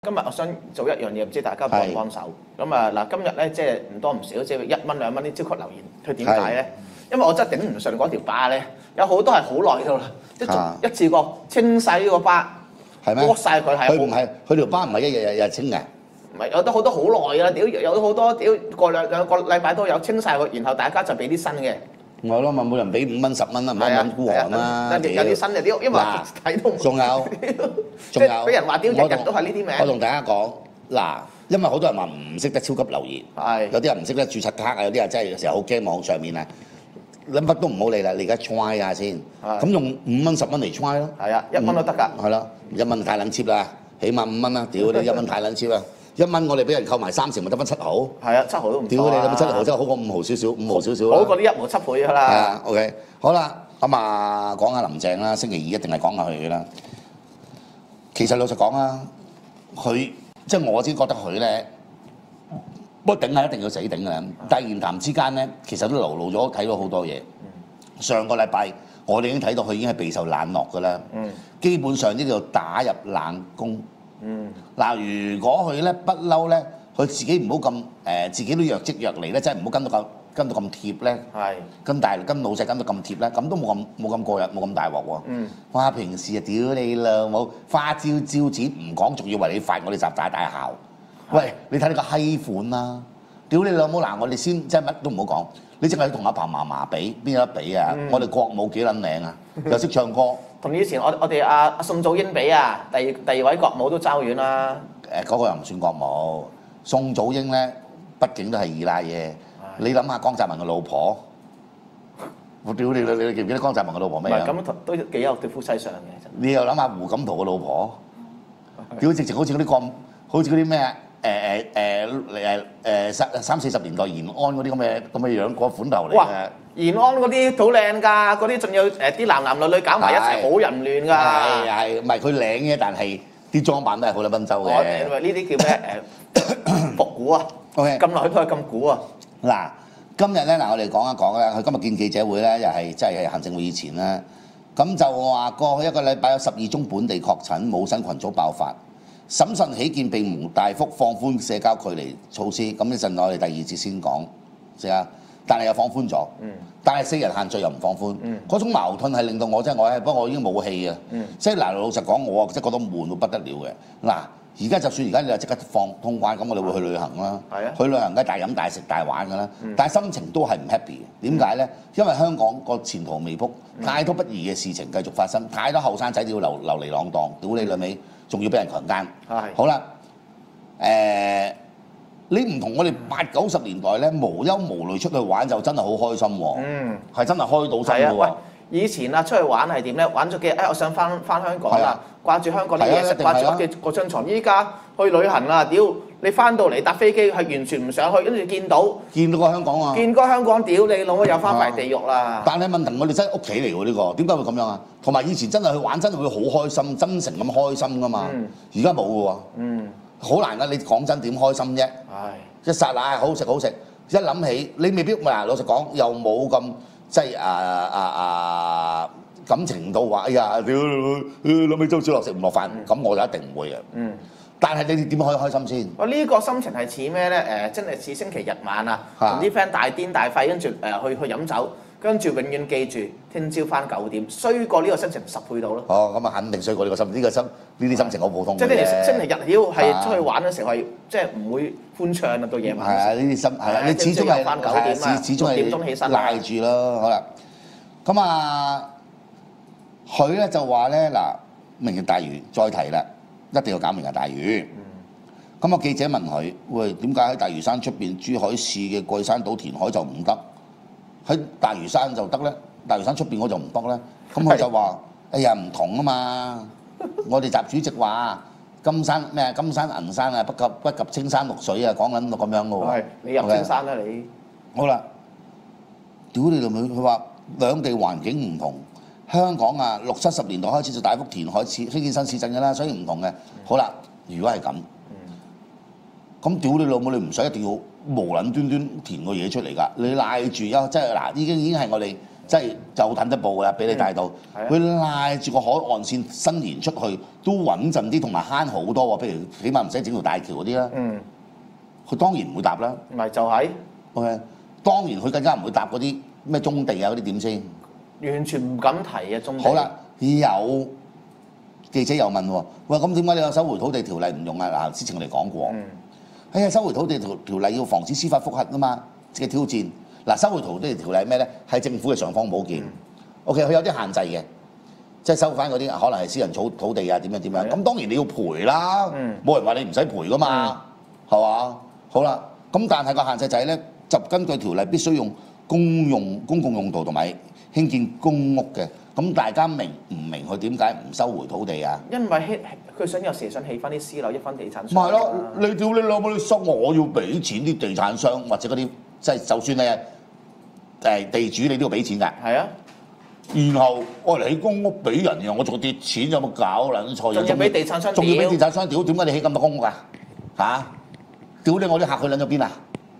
今日我想做一樣嘢，唔知大家幫唔幫手？咁啊嗱，今日咧即係唔多唔少，即係1蚊2蚊啲超級留言，佢點解咧？因為我真係頂唔順嗰條疤咧，有好多係好耐㗎啦，即係一次過清晒呢個疤，剝晒佢係。 佢唔係，佢條疤唔係一日清嘅。 唔係有好多好耐㗎啦，屌有好多屌過兩個禮拜都有清晒佢，然後大家就俾啲新嘅。 係咯，咪每人俾5蚊10蚊啦，唔好咁孤寒啦。 有啲新嘅屌，因為睇到仲有， 即係俾人話屌日日都係呢啲名。 我同大家講嗱，因為好多人話唔識得超級留言，有啲人唔識得註冊卡啊，有啲人真係成日好驚網上面啊，諗乜都唔好理啦，你而家 try 下先，咁用5蚊10蚊嚟 try 咯。 係啊，1蚊都得㗎。 係咯，1蚊太撚 cheap 啦，起碼5蚊啦，屌你1蚊太撚 cheap 啦。1蚊我哋俾人扣埋3成，咪得翻7毫。 係啊，7毫都唔錯。 屌你咁7毫真係好過5毫少少，5毫少少。 好過啲1毫7倍㗎啦。 係啊 ，OK， 好啦，咁啊講下林鄭啦，星期2一定係講下佢啦。其實老實講啊，佢即係我先覺得佢咧，不過頂係一定要死頂㗎。但係言談之間咧，其實都流露咗睇到好多嘢。上個禮拜我哋已經睇到佢已經係備受冷落㗎啦。基本上呢度打入冷宮。嗱，如果佢咧不嬲咧，佢自己唔好咁自己都若即若離咧，真係唔好跟到咁貼咧，跟老細跟到咁貼咧，咁都冇咁過癮，冇咁大鑊喎。哇！平時啊，屌你老母，花招招紙唔講，仲要為你發我哋集大大校。喂，你睇你個閪款啦！屌你老母嗱，我哋先即係乜都唔好講，你淨係同阿彭嫲嫲比，邊有得比啊？我哋國母幾撚靚啊，又識唱歌。同以前我哋阿宋祖英比啊，第二位國母都爭遠啦。嗰個又唔算國母，宋祖英咧，畢竟都係二奶嘢。你諗下江澤民嘅老婆，我屌你記唔記得江澤民嘅老婆咩樣？咁都幾有對夫妻相嘅。你又諗下胡錦濤嘅老婆，屌直情好似嗰啲咁，好似嗰啲咩30-40年代延安嗰啲咁嘅樣個款頭嚟嘅。延安嗰啲好靚㗎，嗰啲仲有啲男女搞埋一齊好淫亂㗎。係，唔係佢靚嘅，但係啲裝扮都係好撚賓州嘅。呢啲叫咩復古啊？咁耐都係咁古啊！嗱，今日咧我哋講一講咧，佢今日見記者會咧，又係即係行政會議前啦。咁就話過去一個禮拜有12宗本地確診，冇新群組爆發。審慎起見並無大幅放寬社交距離措施。咁一陣我哋第2節先講，先啊。但係又放寬咗，但係4人限聚又唔放寬，嗰種矛盾係令到我真係不過我已經冇氣啊！即係嗱，老實講，我真係覺得悶到不得了嘅。嗱，而家就算而家你就即刻放通關，咁我哋會去旅行啦。去旅行梗係大飲大食大玩㗎啦，但係心情都係唔 happy 嘅。點解咧？因為香港個前途未卜，太多不義嘅事情繼續發生，太多後生仔要流離浪蕩，屌你老味，仲要俾人強姦。好啦，你唔同我哋80、90年代咧，無憂無慮出去玩就真係好開心喎。係真係開到心嘅喎。以前啊，出去玩係點咧？玩咗幾日，我想翻香港啦，掛住香港啲嘢食，掛住屋企嗰張牀。依家去旅行啦，屌你翻到嚟搭飛機係完全唔想去，跟住見到個香港啊，見個香港，屌你老母又翻埋地獄啦！但係問題我哋真係屋企嚟喎呢個，點解會咁樣啊？同埋以前真係去玩真係會好開心，真誠咁開心噶嘛。而家冇嘅喎。好難㗎！你講真點開心啫？一剎那好食好食，一諗起你未必嗱，老實講又冇咁即係感情到話，哎呀屌諗起周小樂食唔落飯，咁我就一定唔會嘅。但係你點可以開心先？我呢個心情係似咩咧？真係似星期日晚啊，同啲 friend 大癲大肺，跟住去飲酒。跟住永遠記住，聽朝翻9點，衰過呢個心情10倍到咯。咁啊肯定衰過呢個心，呢啲心情好普通嘅。即係你星期日妖係出去玩嘅時候係即係唔會歡暢啊到夜晚。係啊，呢啲心係啊，你始終係翻9點啊，始終係6點鐘起身賴住咯。好啦，咁啊，佢咧就話咧嗱，明日大嶼再提啦，一定要搞明日大嶼。咁啊記者問佢：喂，點解喺大嶼山出邊珠海市嘅桂山島填海就唔得？喺大嶼山就得咧，大嶼山出邊我就唔得咧。咁佢就話：哎呀唔同啊嘛！我哋習主席話金山銀山啊，不及青山綠水啊，講緊到咁樣嘅喎。你入青山啦你。好啦，屌你老母！佢話兩地環境唔同，香港啊60、70年代開始就大幅填海興建新市鎮嘅啦，所以唔同嘅。好啦，如果係咁，咁屌你老母！你唔使一定要無撚端端填個嘢出嚟㗎，你賴住即係嗱，已經係我哋即係就揼得步㗎啦，俾你帶到。佢拉住個海岸線伸延出去都穩陣啲，同埋慳好多喎。譬如起碼唔使整條大橋嗰啲啦。佢當然唔會搭啦。 咪就係。 OK， 當然佢更加唔會搭嗰啲咩棕地啊嗰啲點先。 完全唔敢提啊棕地。 好啦，有記者又問喎，喂咁點解你有收回土地條例唔用啊？嗱，之前我哋講過。哎呀，收回土地條例要防止司法覆核啊嘛嘅挑戰。嗱，收回土地條例係咩咧？係政府嘅尚方寶劍。OK， 佢有啲限制嘅，即係收翻嗰啲可能係私人土地啊點樣。咁當然你要賠啦，冇人話你唔使賠噶嘛，係嘛？好啦，咁但係個限制就係咧，就根據條例必須用公共用途同埋興建公屋嘅。咁大家明唔明佢點解唔收回土地啊？ 因為佢想有時想起翻啲私樓，一分地產商。 咪係咯，你屌你老母！你收我要俾錢啲地產商或者嗰啲，即係就算你地主，你都要俾錢㗎。係啊。然後我嚟起公屋俾人，然後我仲跌錢，有冇搞撚錯？ 仲要俾地產商屌。 仲要俾地產商屌？點解你起咁多公屋啊？嚇！屌你！我啲客去撚咗邊啊？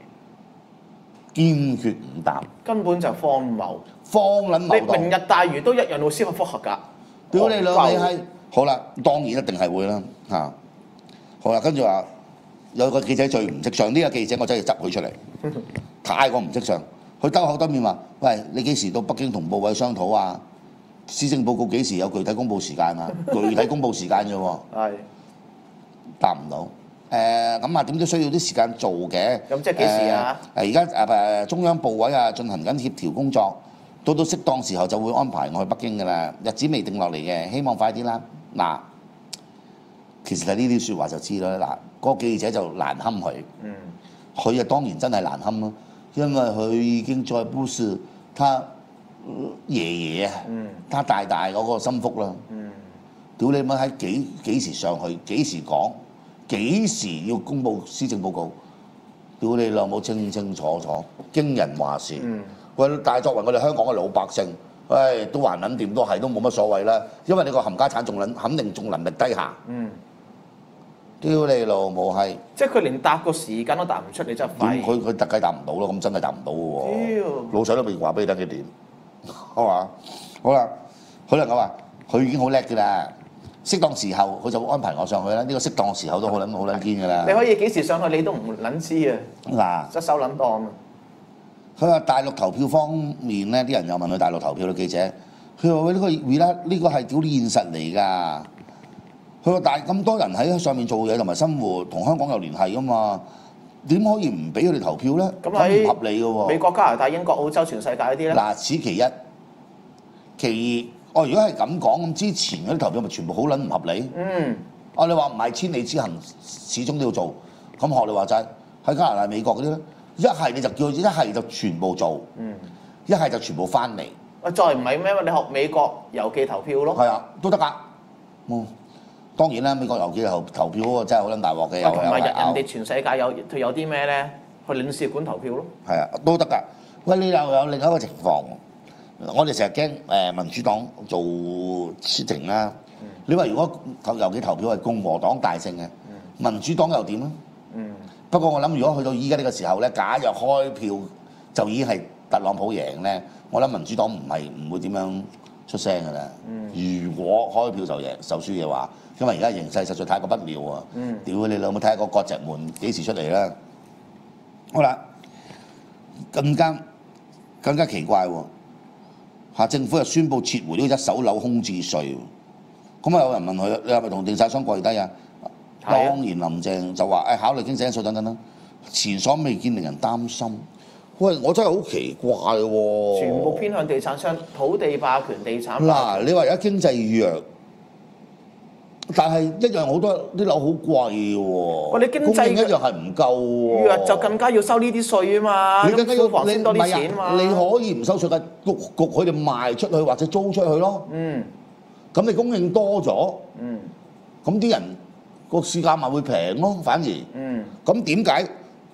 堅決唔答。根本就荒謬。 荒撚謬道。 你明日大嶼都一樣會司法覆核㗎。 屌你老味閪！好啦，當然一定係會啦嚇。好啦，跟住話有個記者最唔識相，呢個記者我真係執佢出嚟，太過唔識相。佢兜口兜面話：喂，你幾時到北京同部委商討啊？施政報告幾時有具體公佈時間啊？具體公佈時間啫喎。係。答唔到。咁啊，點都需要啲時間做嘅。咁即係幾時啊？而家中央部委啊進行緊協調工作，到適當時候就會安排我去北京㗎啦。日子未定落嚟嘅，希望快啲啦。嗱，其實係呢啲説話就知啦。嗱，嗰個記者就難堪佢。佢啊當然真係難堪咯。因為佢已經再不是他爺爺啊，他大大嗰個心腹啦。屌你媽喺幾時上去？幾時講？幾時要公佈施政報告？屌你老母清清楚楚，經人話事。喂，但係作為我哋香港嘅老百姓，喂都還撚掂都係都冇乜所謂啦。因為你個冚家產肯定仲能力低下。屌你老母係！即係佢連答個時間都答唔出，你真係廢。佢特計答唔到咯，咁真係答唔到嘅喎。老細都未話俾你聽幾點，係嘛？好啦，可能我話佢已經好叻嘅啦，適當時候佢就會安排我上去啦。呢個適當時候都好撚堅嘅啦。你可以幾時上去你都唔撚知啊！嗱，失手撚當啊！佢話大陸投票方面咧，啲人又問佢大陸投票嘅記者，佢話喂呢個係屌現實嚟㗎。佢話：但係咁多人喺上面做嘢同埋生活，同香港有聯繫噶嘛？點可以唔俾佢哋投票咧？咁唔合理嘅喎。美國、加拿大、英國、澳洲、全世界嗰啲咧？嗱，此其一。其二，如果係咁講，咁之前嗰啲投票咪全部好撚唔合理？你話唔係千里之行，始終都要做。咁學你話齋，喺加拿大、美國嗰啲咧，一係你就叫佢，一係就全部做，一係就全部翻嚟。再唔係咩？你學美國郵寄投票咯。係啊，都得㗎。當然啦，美國郵寄投票嗰個真係好撚大鑊嘅，同埋人哋全世界佢有啲咩咧？去領事館投票咯。係啊，都得㗎。喂，你又有另一個情況，我哋成日驚民主黨做事情啦。你話如果郵寄投票係共和黨大勝嘅，民主黨又點咧？不過我諗，如果去到依家呢個時候咧，假若開票就已經係特朗普贏咧，我諗民主黨唔會點樣出聲㗎啦。如果開票就輸嘅話，因為而家形勢實在太過不妙啊！屌你老母，睇下個割蓆門幾時出嚟啦！好啦，更加奇怪喎！政府又宣布撤回呢個一手樓空置稅，咁有人問佢：你係咪同地產商跪低啊？當然林鄭就話：考慮經濟因素等等啦，前所未見，令人擔心。喂，我真係好奇怪喎！全部偏向地產商，土地霸權、地產。嗱，你話而家經濟弱。但係一樣好多啲樓好貴喎，你經濟一樣係唔夠喎，弱就更加要收呢啲稅啊嘛，你更加要先多啲錢啊嘛，你可以唔收稅嘅，焗佢哋賣出去或者租出去咯。咁你供應多咗，咁啲人個市價咪會平咯，反而。咁點解？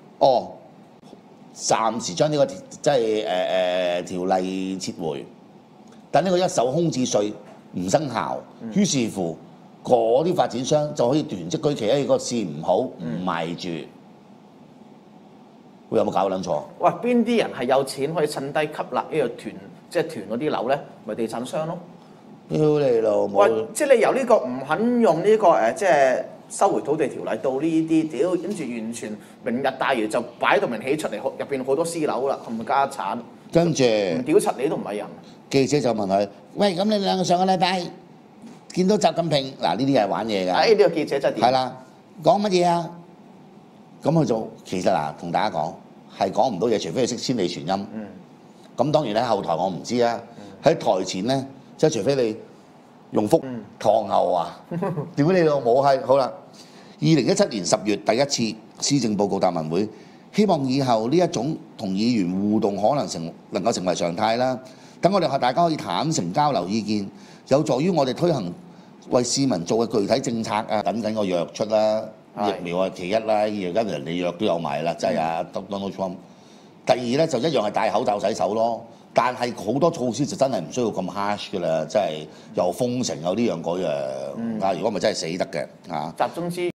暫時將呢個即係條例撤回，但呢個一手空置稅唔生效，於是乎。嗰啲發展商就可以囤積居奇，個市唔好唔賣住， 會有冇搞撚錯？ 喂，邊啲人係有錢可以趁低吸納呢個團，即係團嗰啲樓咧？咪地產商咯。 屌你老母！ 喂，即係你由呢個唔肯用呢個即係收回土地條例到呢啲，屌跟住完全明日大嶼就擺到明起出嚟，入邊好多私樓啦，冚家產。 跟住唔屌柒你都唔係人。 記者就問佢：喂，咁你兩個上個禮拜見到習近平嗱呢啲係玩嘢㗎？ 呢個記者真係點？ 係啦，講乜嘢啊？咁佢就其實嗱，同大家講係講唔到嘢，除非佢識千里傳音。咁當然喺後台我唔知啊。喺台前咧，即係除非你用福唐牛啊，屌你老母係好啦。2017年10月第一次施政報告答問會，希望以後呢一種同議員互動可能夠成為常態啦。等我哋大家可以坦誠交流意見，有助於我哋推行為市民做嘅具體政策啊。等緊個藥出啦，疫苗係其一啦，而家人哋藥都有埋啦，即係啊 Donald Trump。第二咧就一樣係戴口罩洗手咯，但係好多措施就真係唔需要咁 harsh 㗎啦，即係又封城有呢樣嗰樣啊！如果咪真係死得嘅啊！ 集中資